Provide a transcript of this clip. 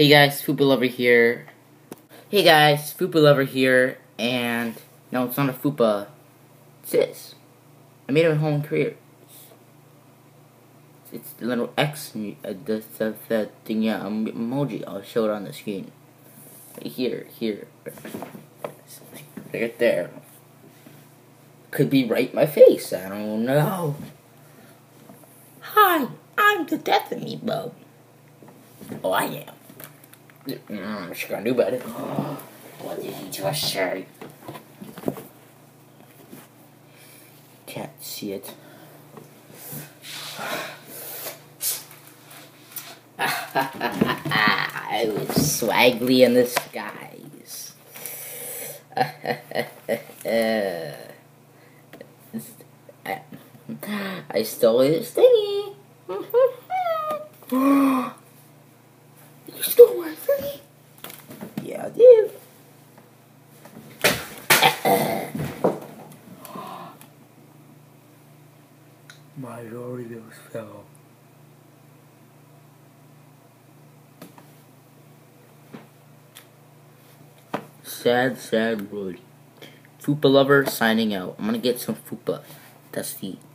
Hey guys, Fupa Lover here. Hey guys, Fupa Lover here, and no, it's not a Fupa. It's this. I made it at home career. It's the little X, the thing, yeah, emoji. I'll show it on the screen. Right here, right there. Could be right in my face. I don't know. Hi, I'm the Death Amiibo. Oh, I am. What you gonna do about it? What did he just say? Can't see it. I was Swaglie in the skies. I stole his thingy. You stole my thingy? Yeah, I did. My Oreos fell. Sad world. Fupa Lover signing out. I'm gonna get some Fupa. That's the